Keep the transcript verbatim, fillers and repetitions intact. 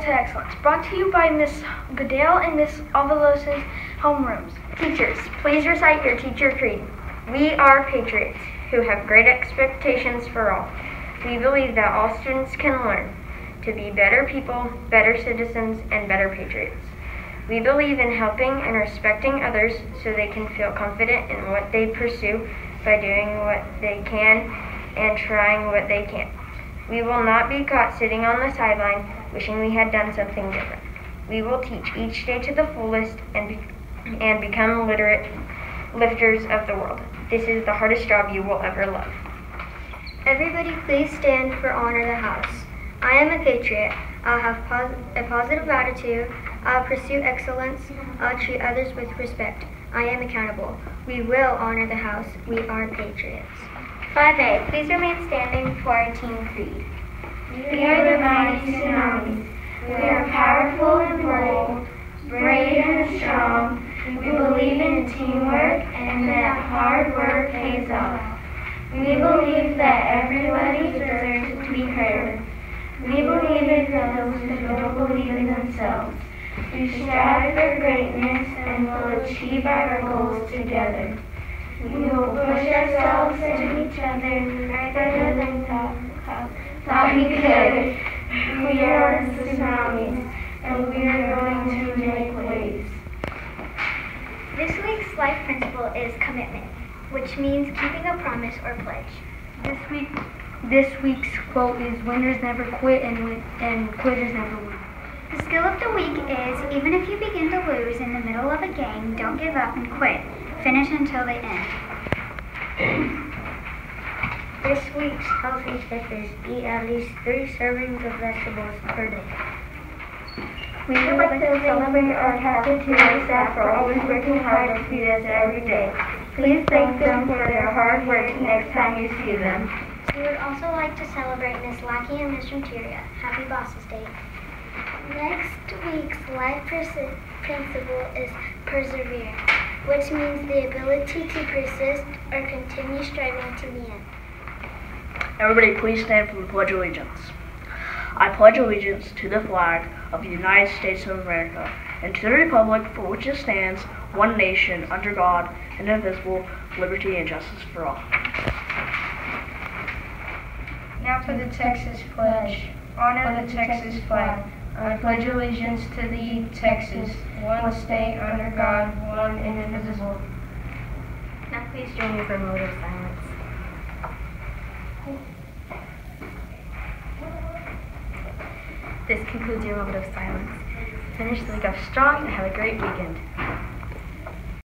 to Excellence, brought to you by Miss Goodale and Miss Avalos' homerooms. Teachers, please recite your teacher creed. We are patriots who have great expectations for all. We believe that all students can learn to be better people, better citizens, and better patriots. We believe in helping and respecting others so they can feel confident in what they pursue by doing what they can and trying what they can't. We will not be caught sitting on the sideline wishing we had done something different. We will teach each day to the fullest and, be- and become literate lifters of the world. This is the hardest job you will ever love. Everybody please stand for Honor the House. I am a patriot. I'll have pos- a positive attitude. I'll pursue excellence. I'll treat others with respect. I am accountable. We will honor the House. We are patriots. five A, please remain standing for our team creed. We are the mighty tsunamis. We are powerful and bold, brave and strong. We believe in teamwork and that hard work pays off. We believe that everybody deserves to be heard. We believe in those who don't believe in themselves. We strive for greatness and will achieve our goals together. We will push ourselves and each other better than thought, thought we could. We are the tsunamis, and we are going to make waves. This week's life principle is commitment, which means keeping a promise or pledge. This week, this week's quote is "Winners never quit and win, and quitters never win." The skill of the week is, even if you begin to lose in the middle of a game, don't give up and quit. Finish until the end. This week's healthy tip is eat at least three servings of vegetables per day. We would like to celebrate our cafeteria staff for always working hard to feed us every day. Please thank them for their hard work next time you see them. We would also like to celebrate Miss Lackey and Miss Renteria. Happy Bosses Day. Next week's life persi- principle is perseverance, which means the ability to persist or continue striving to the end. Everybody please stand for the Pledge of Allegiance. I pledge allegiance to the flag of the United States of America and to the republic for which it stands, one nation, under God, indivisible, liberty and justice for all. Now for the Texas pledge. Honor the Texas flag. I pledge allegiance to thee, Texas, one state under God, one and indivisible. Now please join me for a moment of silence. This concludes your moment of silence. Finish the week off strong and have a great weekend.